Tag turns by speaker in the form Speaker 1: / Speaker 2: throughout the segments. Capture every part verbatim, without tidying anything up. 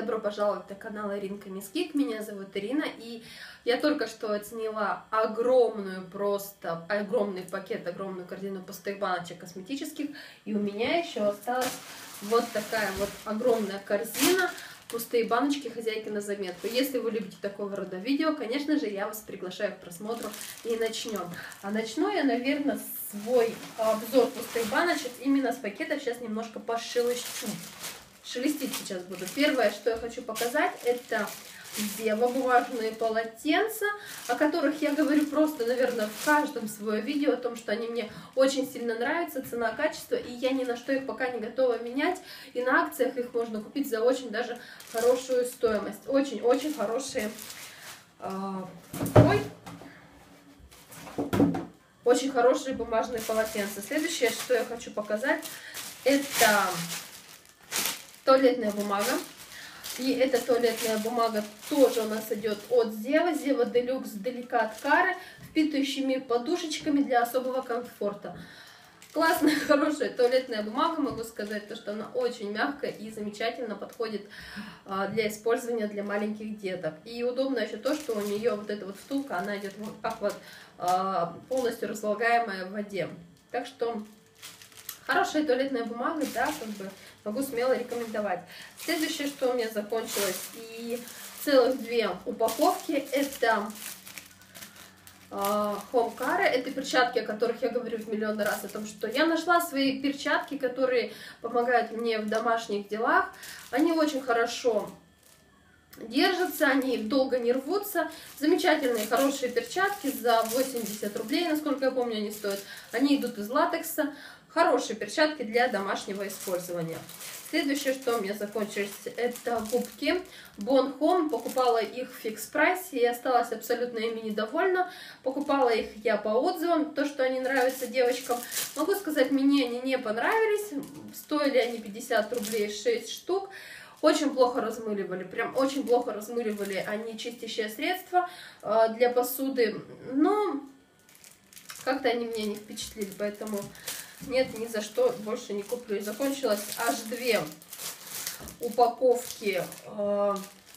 Speaker 1: добро пожаловать на канал Иринка Мискик. Меня зовут Ирина, и я только что оценила огромную, просто огромный пакет, огромную корзину пустых баночек косметических, и у меня еще осталась вот такая вот огромная корзина, пустые баночки хозяйки на заметку. Если вы любите такого рода видео, конечно же, я вас приглашаю к просмотру и начнем. А начну я, наверное, свой обзор пустых баночек именно с пакета. Сейчас немножко пошелестю. Шелестить сейчас буду. Первое, что я хочу показать, это Зева бумажные полотенца, о которых я говорю просто, наверное, в каждом своем видео, о том, что они мне очень сильно нравятся, цена, качество, и я ни на что их пока не готова менять, и на акциях их можно купить за очень даже хорошую стоимость. Очень-очень хорошие, э, ой, очень хорошие бумажные полотенца. Следующее, что я хочу показать, это туалетная бумага. И эта туалетная бумага тоже у нас идет от Зева. Зева Делюкс Деликат Каре, впитывающими подушечками для особого комфорта. Классная, хорошая туалетная бумага. Могу сказать, то, что она очень мягкая и замечательно подходит для использования для маленьких деток. И удобно еще то, что у нее вот эта вот втулка, она идет как вот полностью разлагаемая в воде. Так что хорошая туалетная бумага, да, как бы могу смело рекомендовать. Следующее, что у меня закончилось, и целых две упаковки, это Home Care, это перчатки, о которых я говорю в миллион раз, о том, что я нашла свои перчатки, которые помогают мне в домашних делах. Они очень хорошо держатся, они долго не рвутся. Замечательные, хорошие перчатки за восемьдесят рублей, насколько я помню, они стоят. Они идут из латекса. Хорошие перчатки для домашнего использования. Следующее, что у меня закончилось, это губки Bon Home. Покупала их в фикс прайсе и осталась абсолютно ими недовольна. Покупала их я по отзывам, то, что они нравятся девочкам. Могу сказать, мне они не понравились. Стоили они пятьдесят рублей шесть штук. Очень плохо размыливали, прям очень плохо размыливали они чистящее средство для посуды. Но как-то они меня не впечатлили, поэтому нет, ни за что больше не куплю. И закончилось аж две упаковки э,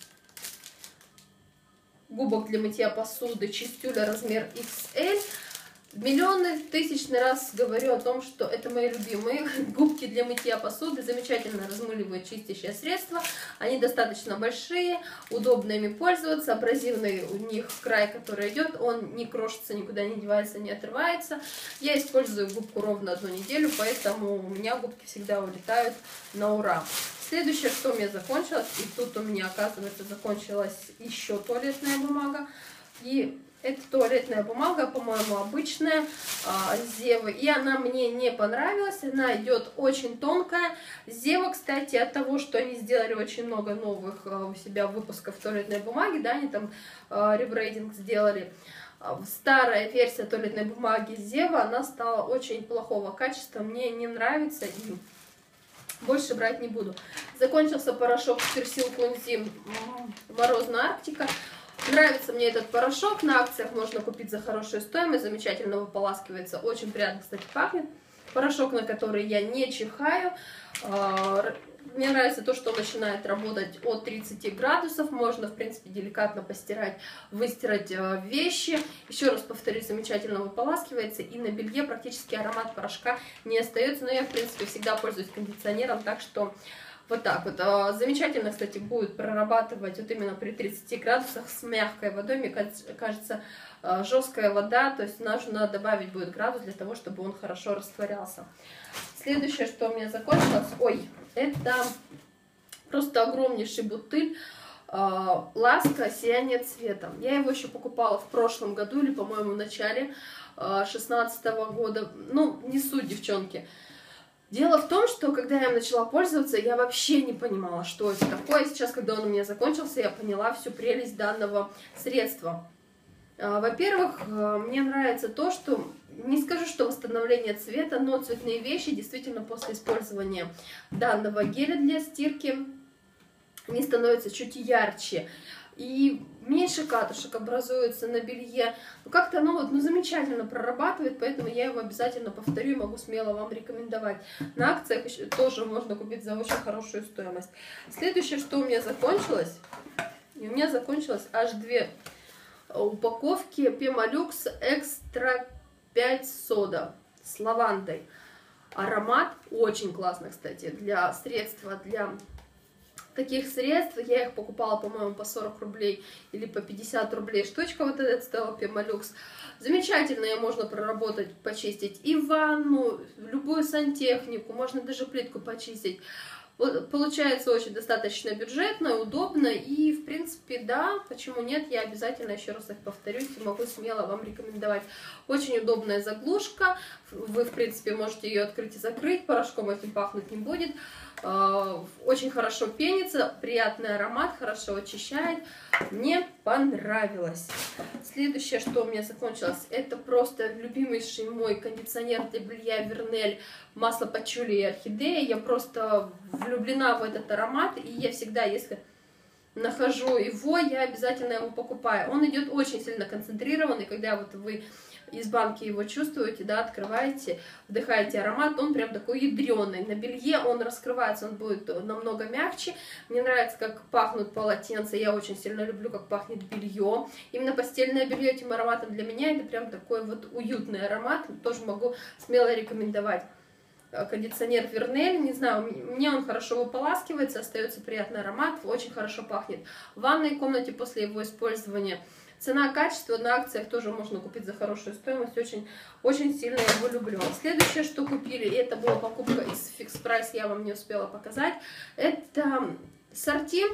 Speaker 1: губок для мытья посуды Чистюля размер икс эль. Миллионы тысячный раз говорю о том, что это мои любимые губки для мытья посуды. Замечательно размыливают чистящее средство. Они достаточно большие, удобно ими пользоваться. Абразивный у них край, который идет, он не крошится, никуда не девается, не отрывается. Я использую губку ровно одну неделю, поэтому у меня губки всегда улетают на ура. Следующее, что у меня закончилось, и тут у меня, оказывается, закончилась еще туалетная бумага. И это туалетная бумага, по-моему, обычная, Зева, и она мне не понравилась, она идет очень тонкая. Зева, кстати, от того, что они сделали очень много новых у себя выпусков туалетной бумаги, да, они там ребрейдинг сделали. Старая версия туалетной бумаги Зева, она стала очень плохого качества, мне не нравится и больше брать не буду. Закончился порошок Персил Кунзи Морозная Арктика. Нравится мне этот порошок, на акциях можно купить за хорошую стоимость, замечательно выполаскивается, очень приятно, кстати, пахнет. Порошок, на который я не чихаю. Мне нравится то, что он начинает работать от тридцати градусов, можно, в принципе, деликатно постирать, выстирать вещи. Еще раз повторюсь, замечательно выполаскивается, и на белье практически аромат порошка не остается, но я, в принципе, всегда пользуюсь кондиционером, так что вот так вот. Замечательно, кстати, будет прорабатывать вот именно при тридцати градусах с мягкой водой. Мне кажется, жесткая вода, то есть нужно добавить будет градус для того, чтобы он хорошо растворялся. Следующее, что у меня закончилось, ой, это просто огромнейший бутыль Ласка Сияние цвета. Я его еще покупала в прошлом году или, по-моему, в начале шестнадцатого года. Ну, не суть, девчонки. Дело в том, что когда я начала пользоваться, я вообще не понимала, что это такое. Сейчас, когда он у меня закончился, я поняла всю прелесть данного средства. Во-первых, мне нравится то, что, не скажу, что восстановление цвета, но цветные вещи действительно после использования данного геля для стирки, они становятся чуть ярче. и меньше катушек образуется на белье. Ну, как-то оно вот, ну, замечательно прорабатывает, поэтому я его обязательно повторю и могу смело вам рекомендовать. На акциях еще тоже можно купить за очень хорошую стоимость. Следующее, что у меня закончилось, и у меня закончилось аж две упаковки Пемолюкс Экстра пять сода с лавандой. Аромат очень классный, кстати, для средства, для таких средств. Я их покупала, по-моему, по сорок рублей или по пятьдесят рублей штучка. Вот этот стоила Пемолюкс. Замечательно, можно проработать, почистить и ванну, любую сантехнику, можно даже плитку почистить. Получается очень достаточно бюджетно, удобно, и в принципе, да, почему нет, я обязательно еще раз их повторюсь и могу смело вам рекомендовать. Очень удобная заглушка, вы в принципе можете ее открыть и закрыть, порошком этим пахнуть не будет. Очень хорошо пенится, приятный аромат, хорошо очищает, мне понравилось. Следующее, что у меня закончилось, это просто любимейший мой кондиционер для белья Вернель, масло пачули и орхидея. Я просто влюблена в этот аромат, и я всегда, если нахожу его, я обязательно его покупаю. Он идет очень сильно концентрированный, когда вот вы из банки его чувствуете, да, открываете, вдыхаете аромат, он прям такой ядреный. На белье он раскрывается, он будет намного мягче. Мне нравится, как пахнут полотенца, я очень сильно люблю, как пахнет белье. Именно постельное белье этим ароматом для меня это прям такой вот уютный аромат, тоже могу смело рекомендовать. Кондиционер Вернель, не знаю, мне он хорошо выполаскивается, остается приятный аромат, очень хорошо пахнет в ванной комнате после его использования. Цена-качество на акциях тоже можно купить за хорошую стоимость, очень, очень сильно его люблю. Следующее, что купили, это была покупка из Fix Price, я вам не успела показать, это сорти,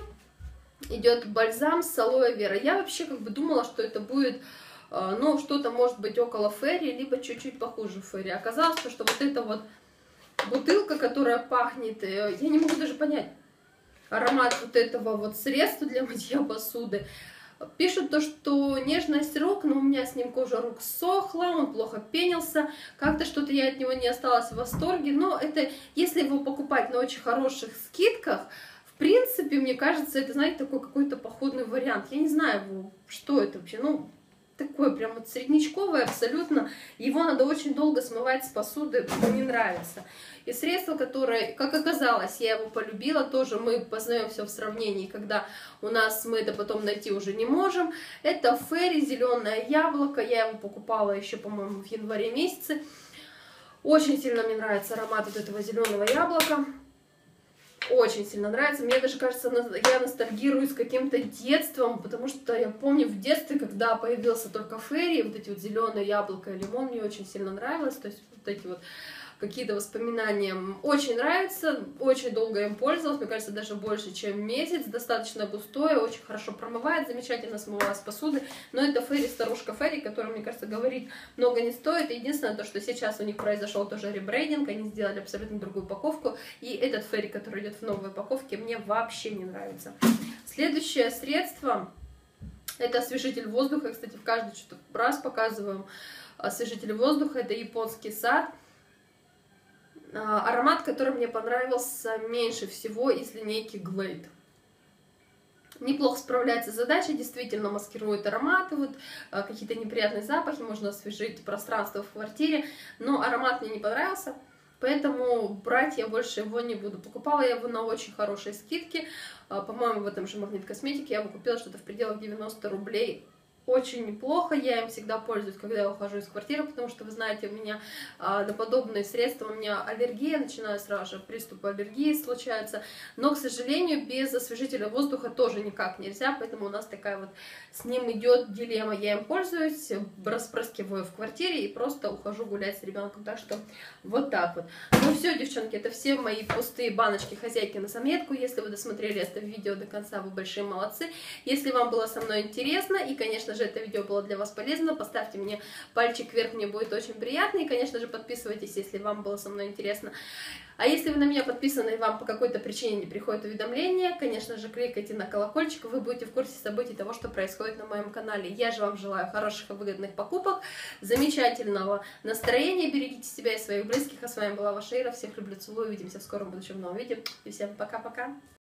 Speaker 1: идет бальзам с алоэ вера. Я вообще как бы думала, что это будет, ну, что-то может быть около фэри, либо чуть-чуть похуже фэри. Оказалось, что вот это вот бутылка, которая пахнет, я не могу даже понять аромат вот этого вот средства для мытья посуды. Пишут то, что нежность рук, но у меня с ним кожа рук сохла, он плохо пенился, как-то что-то я от него не осталась в восторге, но это, если его покупать на очень хороших скидках, в принципе, мне кажется, это, знаете, такой какой-то походный вариант. Я не знаю, что это вообще, ну, такой прям вот среднячковый абсолютно, его надо очень долго смывать с посуды, мне не нравится. И средство, которое, как оказалось, я его полюбила, тоже мы познаем все в сравнении, когда у нас мы это потом найти уже не можем. Это Фэри, зеленое яблоко, я его покупала еще, по-моему, в январе месяце. Очень сильно мне нравится аромат вот этого зеленого яблока. Очень сильно нравится. Мне даже кажется, я ностальгирую с каким-то детством, потому что я помню в детстве, когда появился только Фэри, вот эти вот зеленые яблоко и лимон мне очень сильно нравилось. То есть вот эти вот какие-то воспоминания. Очень нравится, очень долго им пользовалась, мне кажется, даже больше, чем месяц. Достаточно густое, очень хорошо промывает, замечательно смывала с посуды. Но это Фэри, старушка Фэри, которая, мне кажется, говорить много не стоит. Единственное, то, что сейчас у них произошел тоже ребрейдинг, они сделали абсолютно другую упаковку. И этот Фэри, который идет в новой упаковке, мне вообще не нравится. Следующее средство, это освежитель воздуха. Кстати, в каждый что-то раз показываем освежитель воздуха. Это японский сад. Аромат, который мне понравился меньше всего из линейки Glade. Неплохо справляется с задачей, действительно маскирует ароматы, вот какие-то неприятные запахи, можно освежить пространство в квартире, но аромат мне не понравился, поэтому брать я больше его не буду. Покупала я его на очень хорошей скидке, по-моему, в этом же Магнит Косметике я его купила что-то в пределах девяноста рублей. Очень неплохо, я им всегда пользуюсь, когда я ухожу из квартиры, потому что, вы знаете, у меня а, на подобные средства у меня аллергия, начинаю сразу же приступы аллергии случаются, но, к сожалению, без освежителя воздуха тоже никак нельзя, поэтому у нас такая вот с ним идет дилемма, я им пользуюсь, распрыскиваю в квартире и просто ухожу гулять с ребенком, так что вот так вот. Ну все, девчонки, это все мои пустые баночки хозяйки на заметку, если вы досмотрели это видео до конца, вы большие молодцы, если вам было со мной интересно и, конечно же, это видео было для вас полезно, поставьте мне пальчик вверх, мне будет очень приятно, и, конечно же, подписывайтесь, если вам было со мной интересно. А если вы на меня подписаны и вам по какой-то причине не приходит уведомление, конечно же, кликайте на колокольчик, вы будете в курсе событий того, что происходит на моем канале. Я же вам желаю хороших и выгодных покупок, замечательного настроения, берегите себя и своих близких, а с вами была ваша Ира, всех люблю, целую, увидимся в скором будущем новом видео, и всем пока-пока!